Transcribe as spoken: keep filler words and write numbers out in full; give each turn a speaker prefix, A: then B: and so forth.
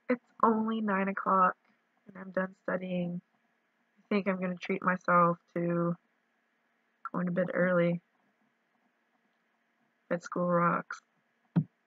A: It's only nine o'clock and I'm done studying. I think I'm gonna treat myself to going to bed early. Bed school rocks.